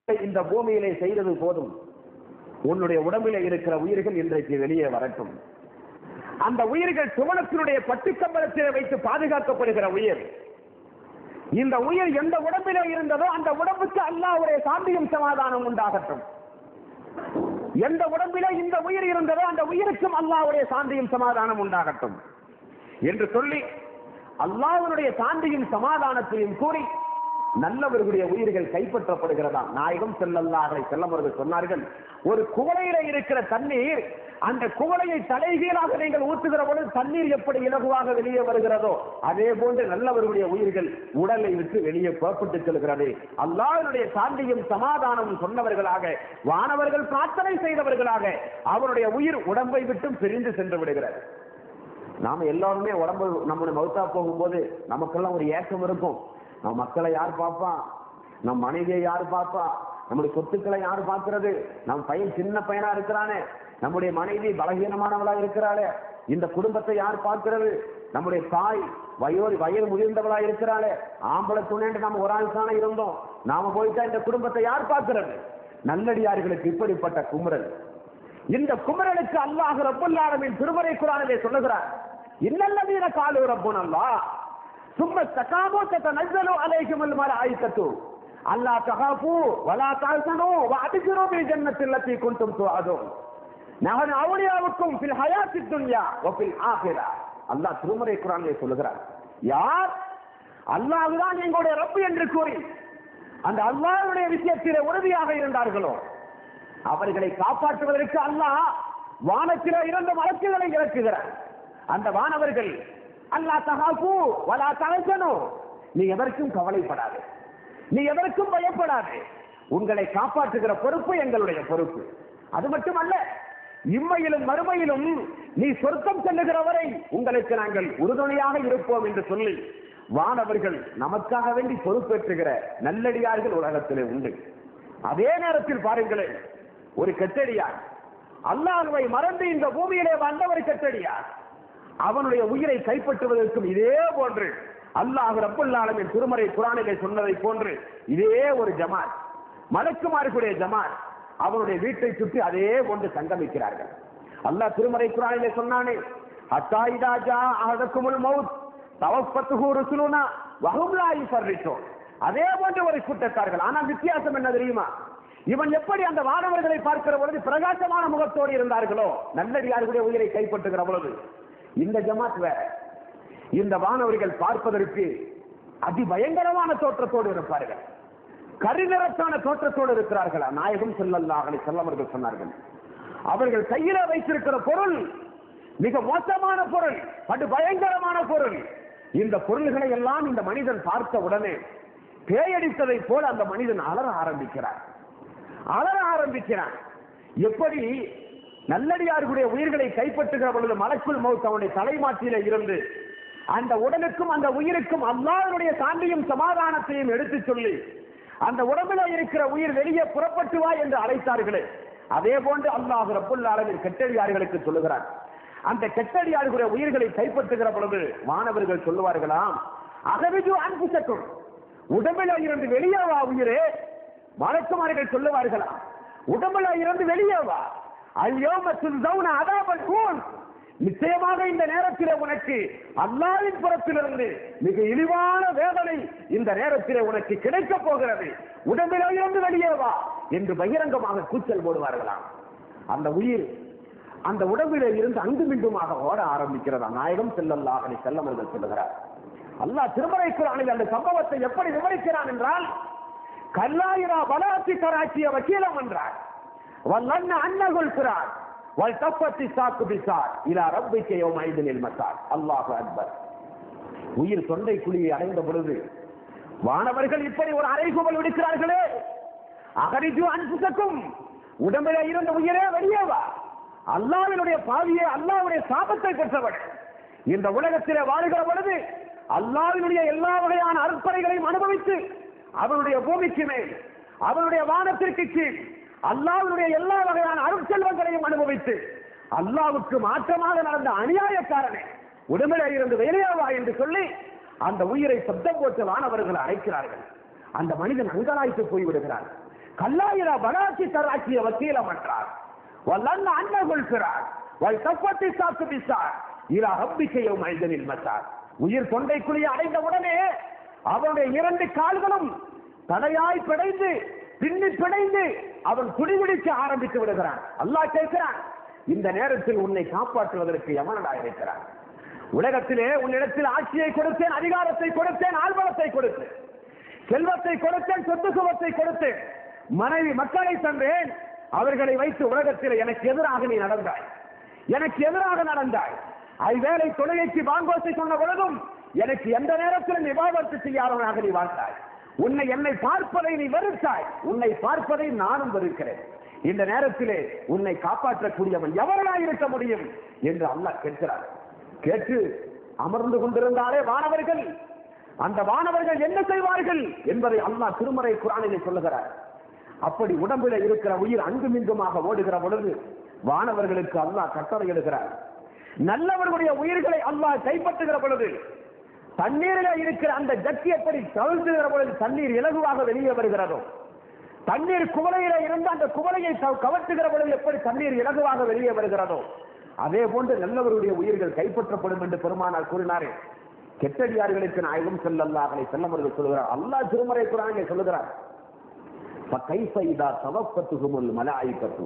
இந்த பூமியிலே செய்தது போதும், உன்னுடைய உடம்பிலே இருக்கிற உயிர்கள் இன்றைக்கு வெளியே வரட்டும். அந்த உயிர்கள் சுவனத்தினுடைய பட்டுக்கம்பளத்திலே வைத்து பாதுகாக்கப்படுகிற உயிர். இந்த உயிர் எந்த உடம்பிலே இருந்ததோ அந்த உடம்புக்கு அல்லாஹ்வுடைய சாந்தியும் சமாதானம் உண்டாகட்டும். எந்த உடம்பிலே இந்த உயிர் இருந்ததோ அந்த உயிருக்கும் அல்லாஹ்வுடைய சாந்தியும் சமாதானம் உண்டாகட்டும் என்று சொல்லி அல்லாஹ்வுடைய சாந்தியும் சமாதானத்தையும் கூறி நல்லவர்களுடைய உயிர்கள் கைப்பற்றப்படுகிறதா. நாயகம் ஸல்லல்லாஹு அலைஹி வஸல்லம் அவர்கள் சொன்னார்கள், ஒரு குவளையில இருக்கிற தண்ணீர், அந்த குவளையை தலைகீழாக நீங்கள் ஊற்றுகிற பொழுது தண்ணீர் எப்படி இலகுவாக வெளியே வருகிறதோ அதே போன்று நல்லவர்களுடைய உயிர்கள் உடலை விட்டு வெளியே புறப்பட்டு செல்கிறது. அல்லாஹ்வுடைய சாந்தியும் சமாதானமும் சொன்னவர்களாக, வானவர்கள் பிரார்த்தனை செய்தவர்களாக அவருடைய உயிர் உடம்பை விட்டும் பிரிந்து சென்று விடுகிறது. நாம எல்லாருமே உடம்பு நம்முடைய மௌத்தா போகும்போது நமக்கெல்லாம் ஒரு ஏக்கம் இருக்கும். நம்ம மக்களை யார் பார்ப்பா, நம் மனைவியை யார் பார்ப்பா, நம்முடைய சொத்துக்களை யார் பார்க்கிறது, நம் பையன் சின்ன பையனா இருக்கிறானே, நம்முடைய மனைவி பலகீனமானவளா இருக்கிறாளே, இந்த குடும்பத்தை யார் பார்க்கிறது, நம்முடைய தாய் வயது முதிர்ந்தவளா இருக்கிறாளே, ஆம்பளை துணைன்னு நம்ம ஒரு ஆள் தானே இருந்தோம், நாம போயிட்டா இந்த குடும்பத்தை யார் பார்க்கிறது. நல்லடியார்களுக்கு இப்படிப்பட்ட குமுறல். இந்த குமுறலுக்கு அல்லாஹ் ரப்பல் ஆலமீன் திருமறை குர்ஆனிலே சொல்லுகிறார், இன்னல்லதீன காலு ரப்புனல்லாஹ் சும்ம தகாமு ததனஸ்ஸலு அலைஹிமுல் மலாயிகத்து அல்லா தகாஃபு வலா தஹ்சனு வஅப்ஷிரு பில் ஜன்னத்தி அல்லதி குன்தும் துஅதுன் நஹனு அவுலியாவுக்கும் ஃபில் ஹயாத்தித் துன்யா வ ஃபில் ஆখিরা. அல்லாஹ் திருமறை குர்ஆனிலே சொல்லுகிறார், யார் அல்லாஹ் தான் எங்களுடைய ரப் என்று கூறி அந்த அல்லாஹ்வுடைய விஷயத்திலே உறுதியாக இருந்தார்களோ அவர்களை காப்பாற்றுவதற்கு அல்லாஹ் வானத்திலே இரண்டு மலக்குகளை இறக்குகிறார். அந்த வானவர்கள் அல்லா தகாஃபு வலா தஹ்சனு, நீ எதற்கும் கவலைப்படாதே, நீ எதற்கும் பயப்படாதே, உங்களை காப்பாற்றுகிற பொறுப்பு எங்களுடைய பொறுப்பு. அது மட்டுமல்ல, இம்மையிலும் மறுமையிலும் நீ சொர்க்கம் செல்லுகிற வரை உங்களுக்கு நாங்கள் உறுதுணையாக இருப்போம் என்று சொல்லி வானவர்கள் நமக்காக வேண்டி பொறுப்பேற்றுகிற நல்லடியார்கள் உலகத்திலே உண்டு. அதே நேரத்தில் பாருங்களேன், ஒரு கெட்டடியார் அல்லாஹ்வை மறந்து இந்த பூமியிலே வந்த ஒரு கெட்டடியார் அவனுடைய உயிரை கைப்பற்றுவதற்கும் இதே போன்று அல்லாஹ் ரப்பல் ஆலமீன் திருமறை குர்ஆனிலே சொன்னதை போன்று இதே ஒரு ஜமாத், மலக்குமார்களுடைய ஜமாத் அவனுடைய வீட்டை சுற்றி அதே போன்று சங்கமிக்கிறார்கள். அல்லாஹ் திருமறை குர்ஆனிலே சொன்னானே, ஹத்தா இதா ஜா அஹதகுமுல் மௌத் தவஃபத்துஹு ருசுலுனா வஹும் லா யுஃபர்ரிதூன். அதே போன்று ஒரு கூட்டத்தார்கள். ஆனால் வித்தியாசம் என்ன தெரியுமா? இவன் எப்படி அந்த வானவர்களை பார்க்கிற பொழுது பிரகாசமான முகத்தோடு இருந்தார்களோ நல்லடியார்களுடைய உயிரை கைப்பற்றுகிற பொழுது இந்த ஜமாத் வேற. இந்த வானவர்கள் பார்ப்பதற்கு அதிபயங்கரமான தோற்றத்தோடு இருப்பார்கள், கரிநிறத்தான தோற்றத்தோடு இருக்கிறார்களா. நாயகம் ஸல்லல்லாஹு அலைஹி வஸல்லம் அவர்கள் சொன்னார்கள், அவர்கள் கையில வைத்திருக்கிற பொருள் மிக மோசமான பொருள், அது பயங்கரமான பொருள். இந்த பொருள்களை எல்லாம் இந்த மனிதன் பார்த்த உடனே பேயடித்ததை போல அந்த மனிதன் அலற ஆரம்பிக்கிறான். எப்படி நல்லடியார்களுடைய உயிர்களை கைப்பற்றுகிற பொழுது மலக்குல் மௌத் அவனுடைய தலைமாட்டிலே இருந்து அந்த உடலுக்கும் அந்த உயிருக்கும் அல்லாஹ்வுடைய சாந்தியும் சமாதானத்தையும் எடுத்துச் சொல்லி அந்த உடம்பில் இருக்கிற உயிர் வெளியே புறப்பட்டு வா என்று அழைத்தார்களே, அதே போன்று அல்லாஹ் ரப்பல் ஆலமீன் கெட்டடியார்களுக்கு சொல்லுகிறார். அந்த கெட்டடியார்களுடைய உயிர்களை கைப்பற்றுகிற பொழுது மாணவர்கள் சொல்லுவார்களாம், அகவிஜு அன்புசக்கும், உடம்பில் இருந்து வெளியே வா உயிரே. மலக்குமார்கள் சொல்லுவார்களா, உடம்பில் இருந்து வெளியே வா, அல்யௌம துன்ஸௌன அஸாபல் ஹூன், நிச்சயமாக இந்த நேரத்திலே உனக்கு அல்லாஹ்வின் புறத்திலிருந்து மிக இழிவான வேதனை இந்த நேரத்திலே உனக்கு கிடைக்க போகிறது, உடம்பிலே இருந்து வெளியே வா என்று பகிரங்கமாக கூச்சல் போடுவார்களாம். அந்த உயிர் அந்த உடம்பிலே இருந்து அங்குமிங்குமாக ஓட ஆரம்பிக்கிறதா. நாயகம் ஸல்லல்லாஹு அலைஹி வஸல்லம் அவர்கள் சொல்லுகிறார். அல்லாஹ் திருமறை குர்ஆனில் அந்த சம்பவத்தை எப்படி விவரிக்கிறான் என்றால், கல்லாயிரா பலாத்தி கராச்சிய வக்கீலம் என்றார், வல்லன்ன அன்னகுல் குர்ஆன் வல் தஃபத்தி சாக்கு பிசார் இலா ரப்பிக யௌமைதில் மஸார். அல்லாஹு அக்பர். உயிர் தொண்டை குழியை அடைந்த பொழுது வானவர்கள் இப்படி ஒரு அறைகூவல் விடுக்கிறார்களே, அகரிஜு அன்ஃபுசக்கும், உடம்பிலே இருந்த உயிரே வெளியே வா, அல்லாஹ்வினுடைய பாவியே, அல்லாஹ்வுடைய சாபத்தை பெற்றவன் இந்த உலகத்திலே வாழுகிற பொழுது அல்லாஹ்வினுடைய எல்லா வகையான அருட்படைகளையும் அனுபவித்து அவனுடைய பூமிக்கு மேல் அவனுடைய வானத்திற்கு கீழ் அல்லாஹ்வுடைய எல்லா வகையான அருட்செல்வங்களையும் அனுபவித்து அல்லாஹ்வுக்கு மாற்றமாக நடந்த அநியாயக்காரனே உடம்பிலே இருந்து வெளியே வா என்று சொல்லி அந்த உயிரை சப்தம் போட்டு வானவர்கள் அழைக்கிறார்கள். அந்த மனிதன் அங்கலாய்த்து போய்விடுகிறார். கல்லாயிரா பனாசி தராக்கிய வக்கீலம் என்றார். வல்லன் அன்னகுல் பிறார் வல் தப்பத்தி சாத்து பிசார் இரா ஹப்பிக்கையும் மைதனில் மசார். உயிர் தொண்டைக்குழியை அடைந்த உடனே அவனுடைய 2 கால்களும் தடையாய் பிடைந்து பின்னி பிடைந்து அவன் துடிபிடிக்க ஆரம்பித்து விடுகிறான். அல்லாஹ் கேட்கிறான், இந்த நேரத்தில் உன்னை காப்பாற்றுவதற்கு எவனடா இருக்கிறான்? உலகத்திலே உன்னிடத்தில் ஆட்சியை கொடுத்தேன், அதிகாரத்தை கொடுத்தேன், ஆள்பலத்தை கொடுத்தேன், செல்வத்தை கொடுத்தேன், சொத்து சுகத்தை கொடுத்தேன், மனைவி மக்களை தந்தேன். அவர்களை வைத்து உலகத்தில் எனக்கு எதிராக நீ நடந்தாய், எனக்கு எதிராக நடந்தாய். ஐவேளை தொழுகைக்கு வாங்கோசை சொன்ன பொழுதும் எனக்கு எந்த நேரத்திலும் விவாதத்து செய்யாதவனாக நீ வாழ்ந்தாய். என்னை பார்ப்பதை நீ வெறுத்தாய், உன்னை பார்ப்பதை நானும் வெறுக்கிறேன். இந்த நேரத்திலே உன்னை காப்பாற்றக்கூடியவன் எவராய் இருக்க முடியும் என்று அல்லாஹ் கேட்கிறார். கேட்டு அமர்ந்து கொண்டிருந்தாலே வானவர்கள், அந்த வானவர்கள் என்ன செய்வார்கள் என்பதை அல்லாஹ் திருமறை குர்ஆனிலே சொல்லுகிறார். அப்படி உடம்பில் இருக்கிற உயிர் அங்குமிங்குமாக ஓடுகிற பொழுது வானவர்களுக்கு அல்லாஹ் கட்டளை இடுகிறார். நல்லவர்களுடைய உயிர்களை அல்லாஹ் கைப்பற்றுகிற பொழுது தண்ணீரில் இருக்கிற அந்த ஜட்டி எப்படி தவிர்த்துகிற பொழுது தண்ணீர் இலகுவாக வெளியே வருகிறதோ, தண்ணீர் குவளையில இருந்து அந்த குவளையை கவர்த்துகிற பொழுது எப்படி தண்ணீர் இலகுவாக வெளியே வருகிறதோ, அதே போன்று நல்லவருடைய உயிர்கள் கைப்பற்றப்படும் என்று பெருமானார் கூறினாரே. கெட்டடியார்களுக்கு நாயகம் ஸல்லல்லாஹு அலைஹி வஸல்லம் அவர்கள் சொல்கிறார், அல்லாஹ் திருமறை குர்ஆனிலே சொல்லுகிறார், فَكَيْفَ إِذَا تَوَفَّتْهُمُ الْمَلَائِكَةُ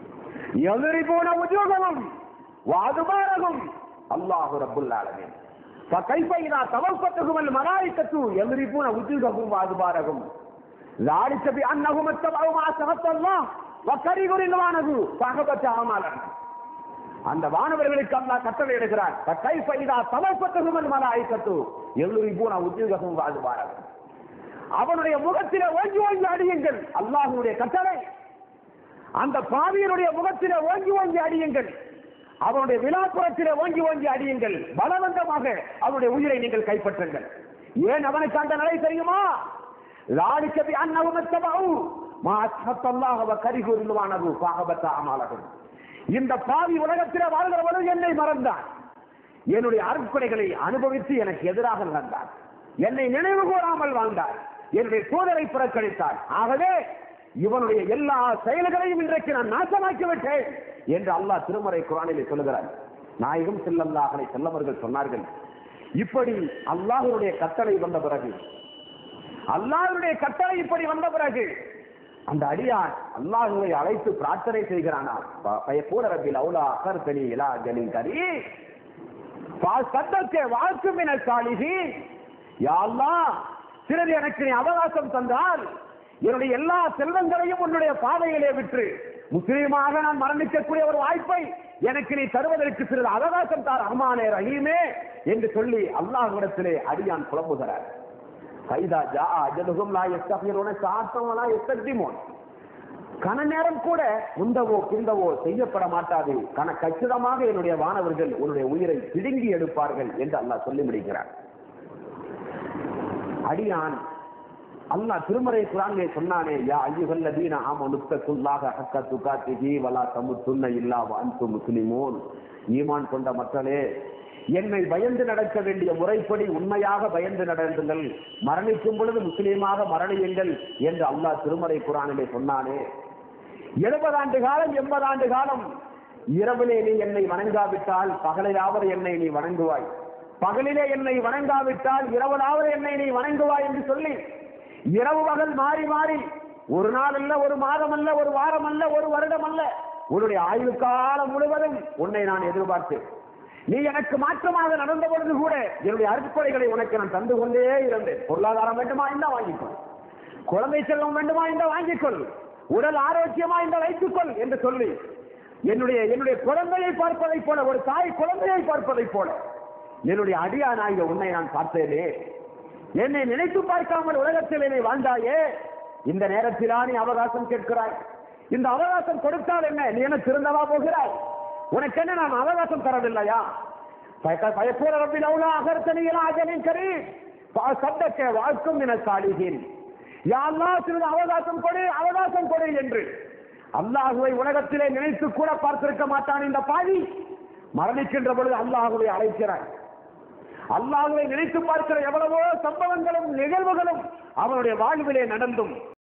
يَضْرِبُونَ وُجُوهَهُمْ وَأَدْبَارَهُمْ اللَّهُ رَبُّ الْعَالَمِينَ فَكَيْفَ إِذَا تَوَفَّتْهُمُ الْمَلَائِكَةُ يَضْرِبُونَ وُجُوهَهُمْ وَأَدْبَارَهُمْ ذَلِكَ بِأَنَّهُمْ اتَّبَعُوا مَا سَخَطَ اللَّهُ وَكَرِهُوا رِضْوَانَهُ فَأَحْبَطَ أَعْمَالَهُمْ. அந்த வானவர்களுக்கு அல்லாஹ் கட்டளை இடுகிறார், فَكَيْفَ إِذَا تَوَفَّتْهُمُ الْمَلَائِكَةُ يَضْرِبُونَ وُجُوهَهُمْ وَأَدْبَارَهُم. அவனுடைய முகத்திலே ஓங்கி ஓங்கி அடியுங்கள், அல்லாஹ்வுடைய கட்டளை. அந்த பாவியனுடைய முகத்திலே ஓங்கி ஓங்கி அடியுங்கள், அவனுடைய விலாப்புறத்திலே ஓங்கி ஓங்கி அடியுங்கள், பலவந்தமாக அவனுடைய உயிரை நீங்கள் கைப்பற்றுங்கள். ஏன் அவனுக்கு அந்த நிலை தெரியுமா? ذَلِكَ بِأَنَّهُمْ اتَّبَعُوا مَا أَسْخَطَ اللَّهَ وَكَرِهُوا رِضْوَانَهُ فَأَحْبَطَ أَعْمَالَهُمْ. இந்த பாவி உலகத்திலே வாழ்கிற பொழுது என்னை மறந்தான், என்னுடைய அருட்கொடைகளை அனுபவித்து எனக்கு எதிராக நடந்தான், என்னை நினைவு கூறாமல் வாழ்ந்தார், என்னுடைய தூதரை புறக்கணித்தார். ஆகவே இவனுடைய எல்லா செயல்களையும் இன்றைக்கு நான் நாசமாக்கி விட்டேன் என்று அல்லாஹ் திருமறை குர்ஆனிலே சொல்லுகிறார். நாயகம் ஸல்லல்லாஹு அலைஹி வஸல்லம் அவர்கள் சொன்னார்கள், இப்படி அல்லாஹ்வுடைய கட்டளை வந்த பிறகு, அல்லாஹ்வுடைய கட்டளை இப்படி வந்த பிறகு அந்த அடியான் அல்லாஹ்வை அழைத்து பிரார்த்தனை செய்கிறானா, ஃபயகூல ரப்பி லௌலா அகர்தனி இலா அஜலின் கரீம் ஃபஅஸ்தக்க வஅகும் மினஸ் சாலிஹீன். யா அல்லாஹ், சிறிது எனக்கு நீ அவகாசம் தந்தால் என்னுடைய எல்லா செல்வங்களையும் உன்னுடைய பாதையிலே விற்று முஸ்லீமாக நான் மரணிக்கக்கூடிய ஒரு வாய்ப்பை எனக்கு நீ தருவதற்கு சிறிது அவகாசம் தார் ரஹ்மானே ரஹீமே என்று சொல்லி அல்லாஹ்விடத்திலே அடியான் புலம்புகிறார். ஃபைதா ஜா அஜலுஹும் லா யஸ்தக்பிரூன ஸாஅத்தன் வலா யஸ்தக்திமூன். கன நேரம் கூட முந்தவோ பிந்தவோ செய்யப்பட மாட்டாது, கச்சிதமாக என்னுடைய வானவர்கள் உன்னுடைய உயிரை பிடுங்கி எடுப்பார்கள் என்று அல்லாஹ் சொல்லி முடிக்கிறார். அடியான் அல்லாஹ் திருமறை குர்ஆனிலே சொன்னானே, யா அய்யுஹல்லதீன ஆமனு தக்குல்லாஹ ஹக்க துகாத்திஹி வலா தமுத்துன்ன இல்லா வஅன்தும் முஸ்லிமூன். ஈமான் கொண்ட மக்களே, என்னை பயந்து நடக்க வேண்டிய முறைப்படி உண்மையாக பயந்து நடந்துங்கள், மரணிக்கும் பொழுது முஸ்லீமாக மரணியுங்கள் என்று அல்லாஹ் திருமறை குர்ஆனிலே சொன்னானே. 70 ஆண்டு காலம் 80 ஆண்டு காலம் இரவிலே நீ என்னை வணங்காவிட்டால் பகலையாவது என்னை நீ வணங்குவாய், பகலிலே என்னை வணங்காவிட்டால் இரவலாவது என்னை நீ வணங்குவாய் என்று சொல்லி இரவு பகல் மாறி மாறி ஒரு நாள் அல்ல, ஒரு மாதம் அல்ல, ஒரு வாரம் அல்ல, ஒரு வருடம் அல்ல, உன்னுடைய ஆயுள் காலம் முழுவதும் உன்னை நான் எதிர்பார்த்தேன். நீ எனக்கு மாற்றமாக நடந்த பொழுது கூட என்னுடைய அருட்கொடைகளை உனக்கு நான் தந்து கொண்டே இருந்தேன். பொருளாதாரம் வேண்டுமா இந்த வாங்கிக்கொள், குழந்தை செல்வம் வேண்டுமா இந்த வாங்கிக்கொள், உடல் ஆரோக்கியமா இந்த வைத்துக்கொள் என்று சொல்லி என்னுடைய குழந்தையை பார்ப்பதை போல, ஒரு தாய் குழந்தையை பார்ப்பதை போல என்னுடைய அடியானாகிய உன்னை நான் பார்த்தேனே. என்னை நினைத்து பார்க்காமல் உலகத்தில் என்னை வாழ்ந்தாயே, இந்த நேரத்திலா நீ அவகாசம் கேட்கிறாய்? இந்த அவகாசம் கொடுத்தால் என்ன, நீ என்ன திருந்தவா போகிறாய்? உனக்கு என்ன நான் அவகாசம் தரவில்லையா? ஃபயகூல ரப்பி லௌலா அகர்தனி இலா அஜலின் கரீம் ஃபஅஸ்தக்க வஅகும் மினஸ் சாலிஹீன். யா அல்லாஹ், சிறிது அவகாசம் கொடு, அவகாசம் கொடு என்று அல்லாஹ்வை உலகத்திலே நினைத்து கூட பார்த்திருக்க மாட்டான் இந்த பாவி. மரணிக்கின்ற பொழுது அல்லாஹ்வை அழைக்கிறாய். அல்லாஹ்வை நினைத்து பார்க்கிற எவ்வளவோ சம்பவங்களும் நிகழ்வுகளும் அவனுடைய வாழ்விலே நடந்தும்